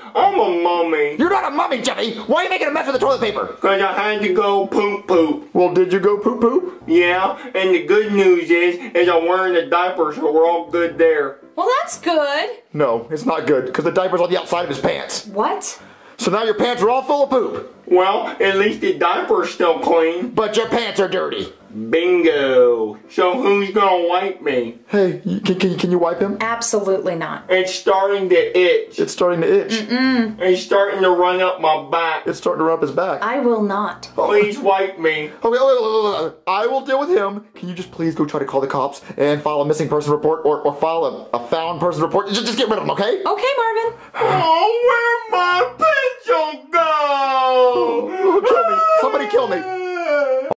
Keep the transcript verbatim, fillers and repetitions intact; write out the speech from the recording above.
I'm a mummy. You're not a mummy, Jimmy. Why are you making a mess with the toilet paper? Because I had to go poop poop. Well, did you go poop poop? Yeah, and the good news is, is I'm wearing a diaper, so we're all good there. Well, that's good. No, it's not good, because the diaper's on the outside of his pants. What? So now your pants are all full of poop. Well, at least the diaper's still clean. But your pants are dirty. Bingo. So who's gonna wipe me? Hey, you- can, can, you- can you wipe him? Absolutely not. It's starting to itch. It's starting to itch. Mm-mm. It's starting to run up my back. It's starting to rub his back. I will not. Please wipe me. Okay, wait, wait, wait, wait, wait. I will deal with him. Can you just please go try to call the cops and file a missing person report or, or file a, a found person report? Just, just get rid of him, okay? Okay, Marvin. Oh, where'd my pencil go? Kill me. Somebody kill me.